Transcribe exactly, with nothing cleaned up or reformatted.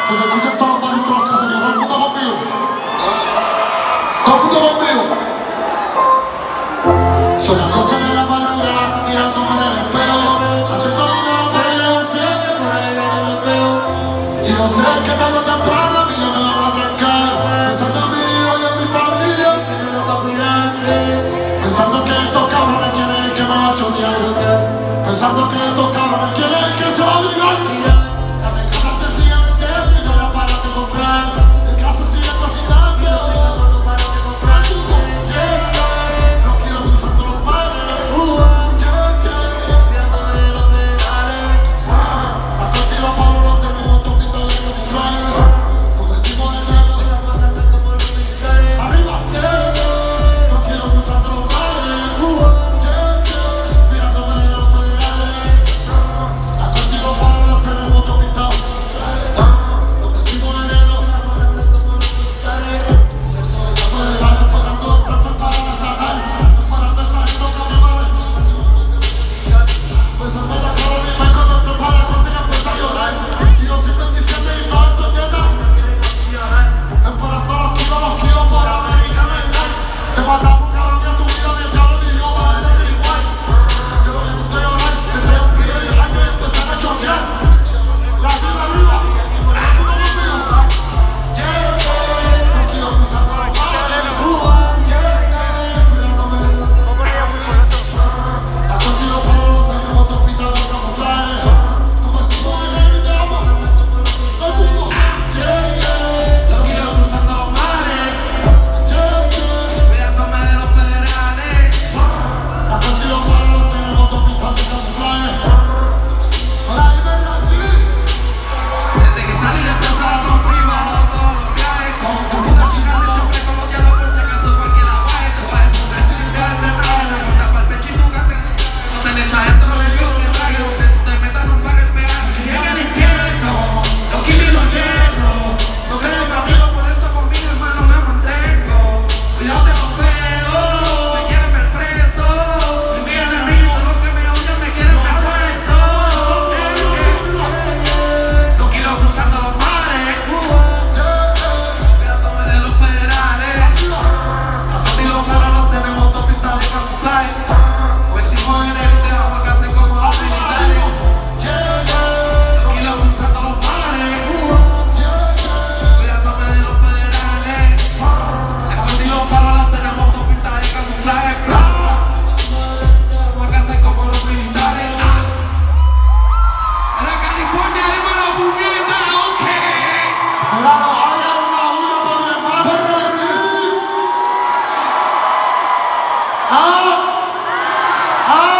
Que se escuchen todos los barrios, todos los caseríos. Todo el mundo conmigo. Todo el mundo conmigo. Son las doce de la madrugada, mirándome en el espejo, haciendo dinero para ir al cielo. Y yo sé que tarde o temprano a mí ya me van a arrancar, pensando en mi hijo y en mi familia, pensando que estos cabrones quieren que me va a chotear, pensando que estos cabrones quieren que se va a ligar. La ventana se sigue vendiendo y no la paran de comprar, el caso sigue cocinando y no paran de comprar. No quiero cruzando los mares. Ah! Ah!